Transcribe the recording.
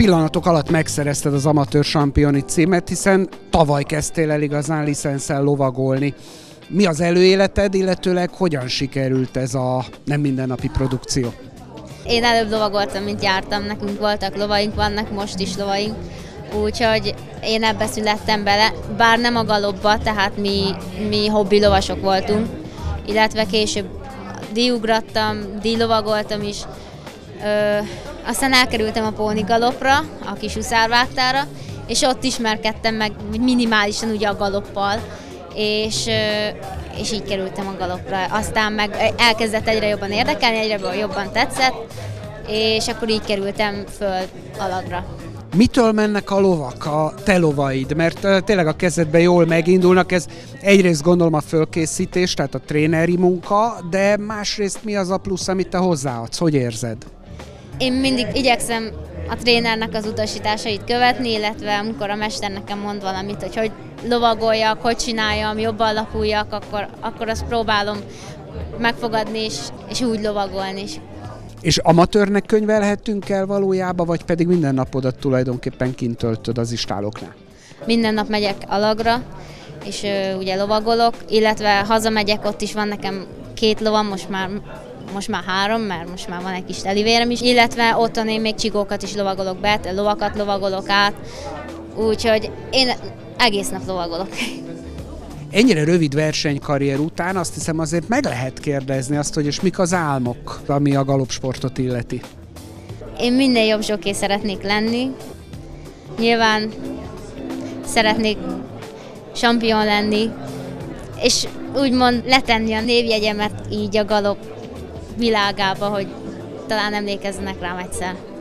pillanatok alatt megszerezted az amatőr sampioni címet, hiszen tavaly kezdtél el igazán licenszel lovagolni. Mi az előéleted, illetőleg hogyan sikerült ez a nem mindennapi produkció? Én előbb lovagoltam, mint jártam, nekünk voltak lovaink, vannak most is lovaink, úgyhogy én ebbe születtem bele, bár nem a galopba, tehát mi hobbi lovasok voltunk, illetve később díjugrattam, díjlovagoltam is, aztán elkerültem a póni galopra, a kis huszárvágtára, és ott ismerkedtem meg minimálisan ugye a galoppal, és így kerültem a galopra. Aztán meg elkezdett egyre jobban érdekelni, egyre jobban tetszett, és akkor így kerültem föl alagra. Mitől mennek a lovak, a te lovaid? Mert tényleg a kezedben jól megindulnak, ez egyrészt gondolom a fölkészítés, tehát a tréneri munka, de másrészt mi az a plusz, amit te hozzáadsz? Hogy érzed? Én mindig igyekszem a trénernek az utasításait követni, illetve amikor a mester nekem mond valamit, hogy lovagoljak, hogy csináljam, jobban lapuljak, akkor azt próbálom megfogadni és úgy lovagolni is. És amatőrnek könyvelhetünk el valójában, vagy pedig minden napodat tulajdonképpen kint töltöd az istáloknál? Minden nap megyek alagra, és ugye lovagolok, illetve hazamegyek, ott is van nekem 2 lovam, most már 3, mert most már van egy kis telivérem is, illetve otthon én még csigókat is lovagolok be, lovakat lovagolok át, úgyhogy én egész nap lovagolok. Ennyire rövid versenykarrier után azt hiszem azért meg lehet kérdezni azt, hogy és mik az álmok, ami a galopsportot illeti. Én minél jobb zsoké szeretnék lenni, nyilván szeretnék champion lenni, és úgymond letenni a névjegyemet így a galop világába, hogy talán emlékezzenek rám egyszer.